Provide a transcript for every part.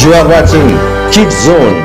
You are watching Kids Zone.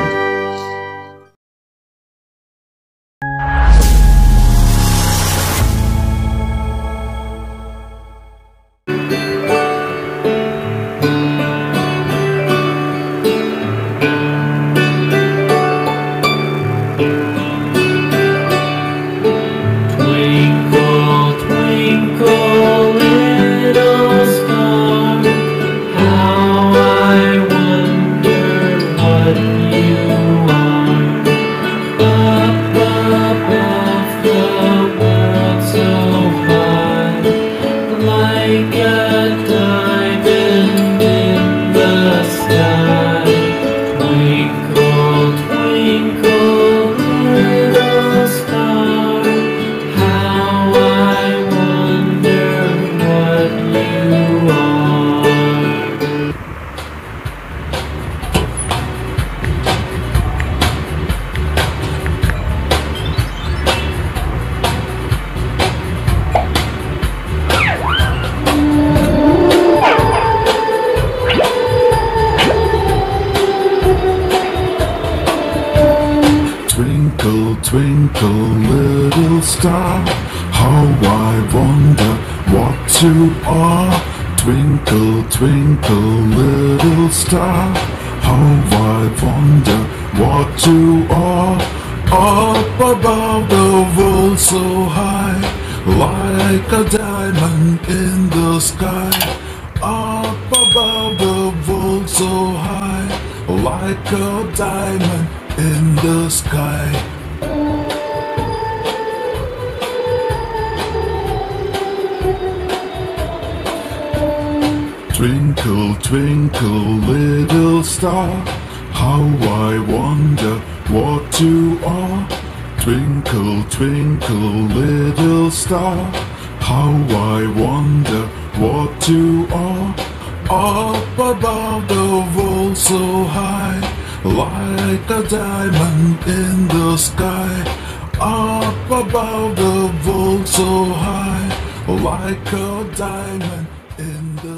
Twinkle, twinkle, little star, how I wonder what you are. Up above the world so high, like a diamond in the sky. Twinkle, twinkle, little star, how I wonder what you are. Twinkle, twinkle, little star, how I wonder what you are. Twinkle, twinkle, little star, how I wonder what you are. Up above the world so high, like a diamond in the sky. Up above the world so high, like a diamond in the sky. Twinkle, twinkle, little star, how I wonder what you are. Twinkle, twinkle, little star, how I wonder what you are. Up above the world so high, like a diamond in the sky. Up above the world so high, like a diamond in the